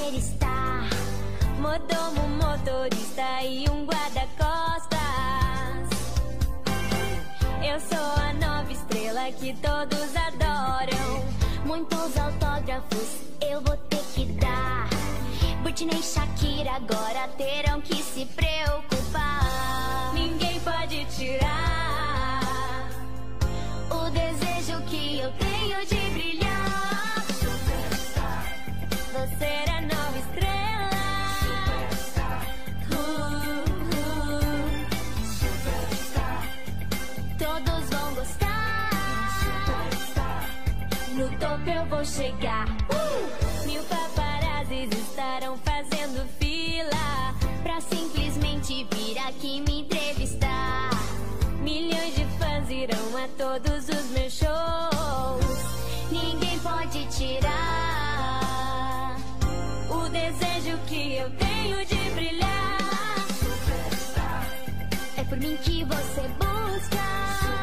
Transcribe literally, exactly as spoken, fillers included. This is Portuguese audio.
superstar, mordomo, motorista e um guarda-costas. Eu sou a nova estrela que todos adoram. Muitos autógrafos eu vou ter que dar. Britney e Shakira agora terão que se preocupar. Ninguém pode tirar o desejo que eu tenho de brilhar. Você é a nova estrela. uh, uh. Todos vão gostar. No topo eu vou chegar. uh! Mil paparazzis estarão fazendo fila pra simplesmente vir aqui me entrevistar. Milhões de fãs irão a todos os meus shows. Ninguém pode tirar o desejo que eu tenho de brilhar. É por mim que você busca.